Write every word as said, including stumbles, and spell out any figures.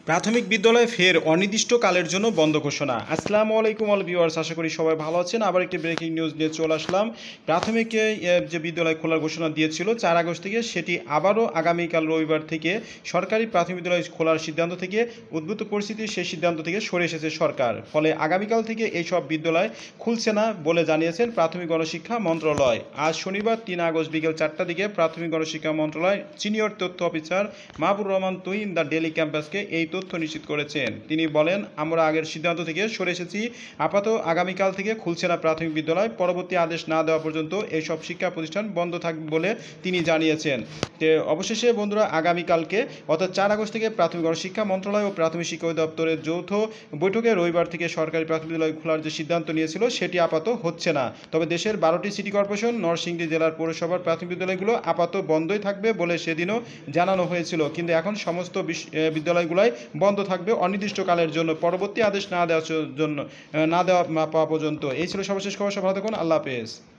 প্রাথমিক বিদ্যালয় ফের অনির্দিষ্টকালের জন্য বন্ধ ঘোষণা। আসসালামু আলাইকুম অল ভিউয়ার্স, আশা করি সবাই ভালো আছেন। আবার একটি ব্রেকিং নিউজ নিয়ে চলে আসলাম। প্রাথমিক যে বিদ্যালয় খোলার ঘোষণা দিয়েছিল চার আগস্ট থেকে, সেটি আবারও আগামীকাল রবিবার থেকে সরকারি প্রাথমিক বিদ্যালয় খোলার সিদ্ধান্ত থেকে উদ্ভূত পরিস্থিতি, সেই সিদ্ধান্ত থেকে সরে এসেছে সরকার। ফলে আগামীকাল থেকে এইসব বিদ্যালয় খুলছে না বলে জানিয়েছেন প্রাথমিক গণশিক্ষা মন্ত্রণালয়। আজ শনিবার তিন আগস্ট বিকেল চারটার দিকে প্রাথমিক গণশিক্ষা মন্ত্রণালয় সিনিয়র তথ্য officer Mahbubur Rahman Tuhin the daily ক্যাম্পাসকে এই তথ্য নিশ্চিত করেছেন। তিনি বলেন, আমরা আগের সিদ্ধান্ত থেকে সরে এসেছি। আপাতত আগামীকাল থেকে খুলছে না প্রাথমিক বিদ্যালয়। পরবর্তী আদেশ না দেওয়া পর্যন্ত এইসব শিক্ষা প্রতিষ্ঠান বন্ধ থাকবে বলে তিনি জানিয়েছেন। যে অবশেষে বন্ধুরা, আগামীকালকে অর্থাৎ চার আগস্ট থেকে প্রাথমিক গণশিক্ষা মন্ত্রণালয় ও প্রাথমিক শিক্ষা অধিদপ্তরের যৌথ বৈঠকে রবিবার থেকে সরকারি প্রাথমিক বিদ্যালয় খোলার যে সিদ্ধান্ত নিয়েছিল সেটি আপাতত হচ্ছে না। তবে দেশের বারোটি সিটি কর্পোরেশন, নরসিংদী জেলার পৌরসভার প্রাথমিক বিদ্যালয়গুলো আপাতত বন্ধই থাকবে বলে সেদিনও জানানো হয়েছিল। কিন্তু এখন সমস্ত বিদ্যালয়গুলোই বন্ধ থাকবে অনির্দিষ্টকালের জন্য, পরবর্তী আদেশ না দেওয়ার জন্য না দেওয়া পাওয়া পর্যন্ত। এই ছিল সর্বশেষ খবর। ভালো থাকুন, আল্লাহ হাফেজ।